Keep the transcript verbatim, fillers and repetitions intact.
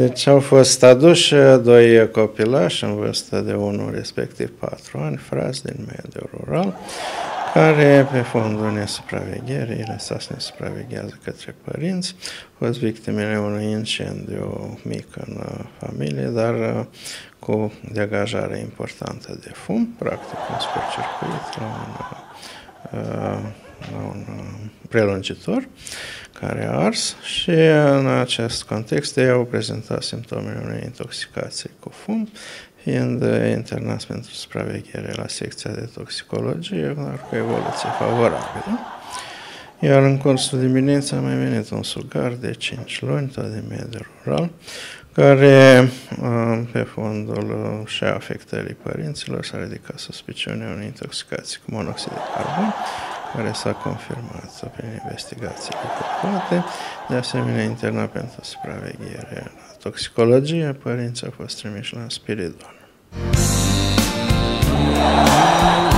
Deci au fost aduși doi copilași în vârstă de unu, respectiv patru ani, frați din mediul rural, care, pe fondul nesupravegherii, lăsați nesupraveghează către părinți, au fost victimele unui incendiu mic în familie, dar cu degajare importantă de fum, practic un scurt-circuit la un, la un prelungitor care a ars și în acest context ei au prezentat simptomele unei intoxicații cu fum, fiind internați pentru supraveghere la secția de toxicologie, dar cu evoluție favorabilă. Iar în cursul dimineții a mai venit un sugar de cinci luni, tot din mediul rural, care, pe fondul și afectării părinților, s-a ridicat suspiciunea unei intoxicații cu monoxid de carbon, care s-a confirmat prin investigațiile făcute. De asemenea, internat pentru supraveghere la toxicologie, părinții au fost trimiși la Spiridon.